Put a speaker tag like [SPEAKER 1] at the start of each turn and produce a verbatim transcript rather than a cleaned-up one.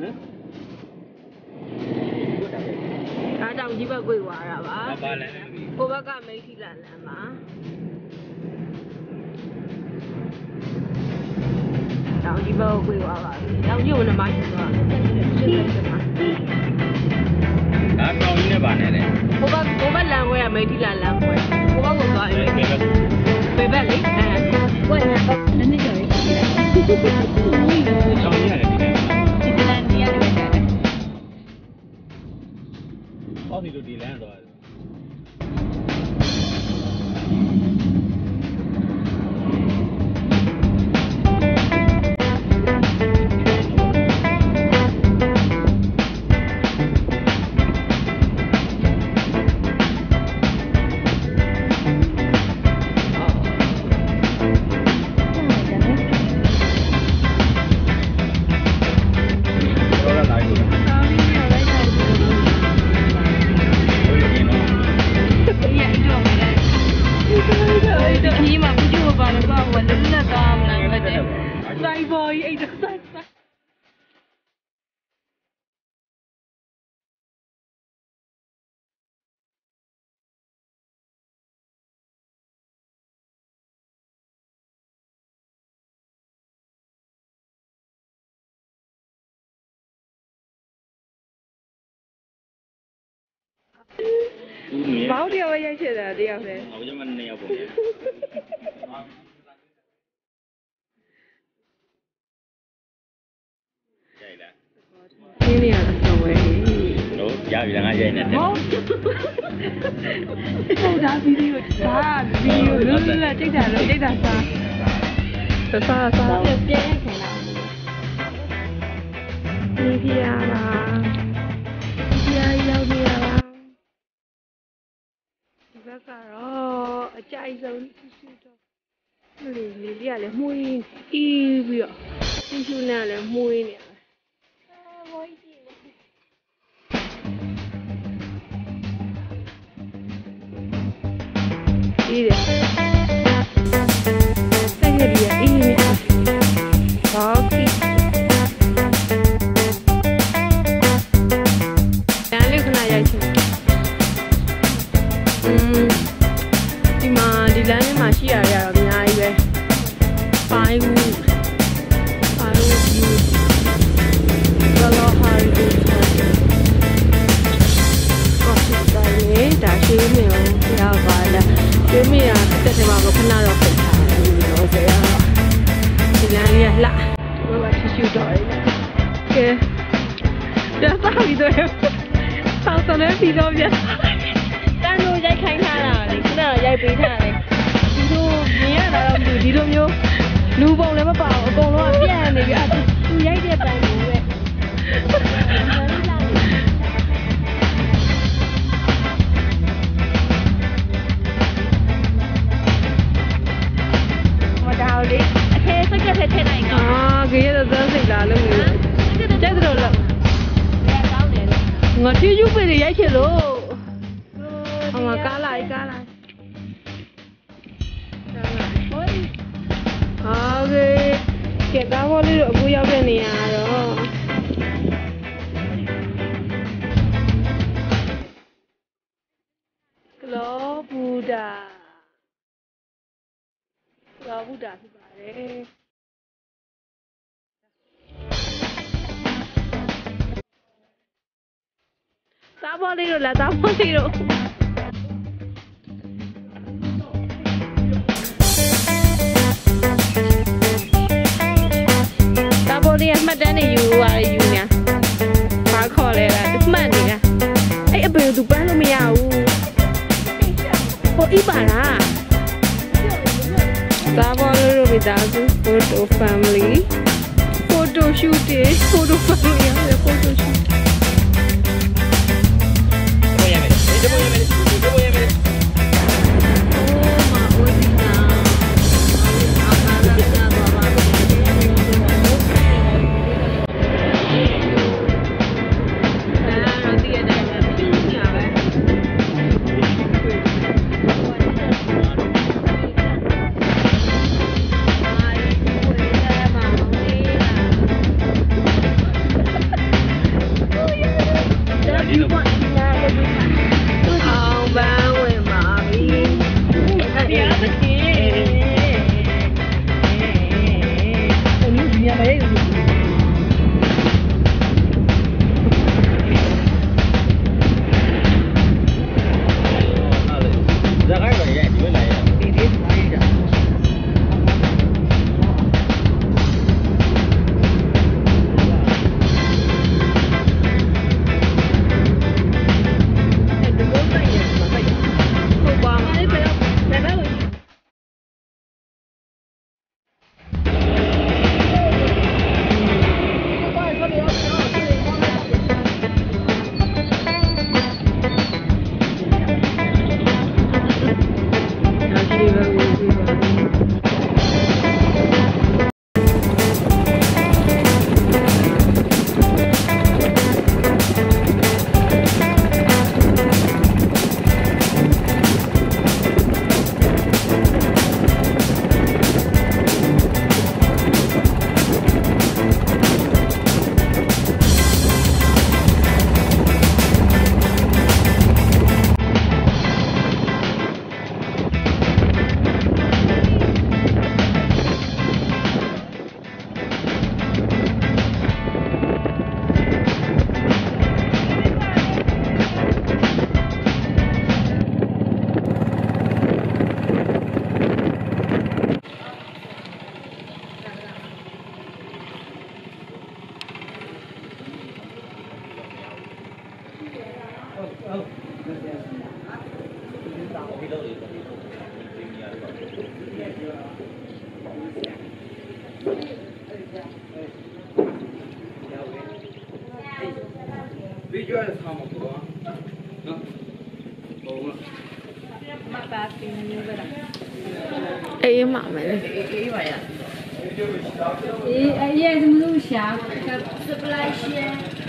[SPEAKER 1] ဒါကြောင့်ကြီးဘက်ကိုွာတာပါဟိုဘက်ကမိတ်ထီလာလမ်းပါတောင်ကြီးဘက်ကိုွာပါပြီတောင်ကြီးကိုနမိုင်းဆိုတော့ဆက်ပြီးရှင်းလိုက်ပါ
[SPEAKER 2] ဒါတောင်ကြီးနဲ့ပါနေတယ်
[SPEAKER 1] ဟိုဘက်ဟိုဘက်လမ်းခွဲကမိတ်ထီလာလမ်းခွဲဟိုဘက်ကိုသွားရင်ပေဘက်ပေဘက်လေအဲကွက်နေတော့နည်းနည်းကြော်ရေးရှိတယ်
[SPEAKER 2] တောင်ကြီးရတယ်ဒီနေ့
[SPEAKER 1] ဒီလမ်းနေရတယ်ပဲ
[SPEAKER 2] ဟောဒီလိုဒီလမ်းသွားတယ်
[SPEAKER 1] ဘောက်တယောက်ရိုက်ချင်တာတယောက်လဲ
[SPEAKER 2] ဟိုကျမနှစ်ယောက်ပုံရကြိုက်လား
[SPEAKER 1] ခင်းနေရတာဆိုဝဲ
[SPEAKER 2] တို့ရပြီလားငါရိုက်နေတယ်
[SPEAKER 1] ဟုတ်ဟုတ်ဒါဗီဒီယိုဒါဗီဒီယိုလုံးလုံးတိတ်တာလုံးတိတ်တာစားစားစားပြည့်ခင်လာဒီပြရလားဒီရရောက်နေရလားဒီဘက်ကတော့အကြိုက်ဆုံးရှိတော့လေလေလေးကလည်းမှုရင်းအေးပြီးတော့ရှူရှူနဲ့လည်းမှုရင်းနေတယ်အာဝိုင်းကြည့်နေအေးတယ်ဆက်ရည်အေးနေဘာဖြစ်ရှိရရတော့အများကြီးပဲပိုင်းဘူးပိုင်းဘူးဘာလို့ဟာရီကိုကောက်တိုင်းနဲ့ဒါရှိနေအောင်ရောက်ပါလားဒီမိရတက်တယ်မှာခဏတော့ပိတ်ထားတယ်လို့ဆိုရဒီလမ်းရလှဘာချီချူတော့ရကဲဒါသာပြီးတော့ဆောင်းတယ်ပြီးတော့ပြန်တန်းလို့ရိုက်ခိုင်းထားတာလေခုနကရိုက်ပေးထားတယ်ဒီလိုမြင်ရတာတော့ဒီလိုမျိုးလူပုံလည်းမပါဘူးအကုန်လုံးကပြန့်နေပြီအဲ့သူရိုက်တဲ့ပန်းကိုပဲမတော်လေအထဲစက်ကထဲထဲနိုင်ကောအာကြေးရတဲ့စိတ်လာလို့ကျက်တော့လို့ငါတီးယူပေးရိုက်ချင်လို့အမကားလိုက်ကားလိုက်ဟုတ်ကဲ့ကဲကားပေါ်လေးတော့အခုရောက်တဲ့နေရာတော့ကလောဘူဒါကလောဘူဒါဖြစ်ပါတယ်သားပေါ်လေးတော့လားသားပေါ်လေးတော့လေးအမှတ်တမ်းနေယူပါလေယူညာဘာခေါ်လဲလားသူမှတ်နေတာအဲ့အပေသူပန်းလို့မရဘူးဟိုအိပါလားသာဘောလို့လို့မိသားစု photo family photo shooting photo family ရ photo shoot
[SPEAKER 2] ဘယ်ရမလဲဒီဘယ်ရမလဲဒီဘယ်ရမလဲ
[SPEAKER 1] အေးမှမယ်လေအေးပါရအေးအဲ့ရဲ့မလို့ရှာကစပလိုက်ရှင်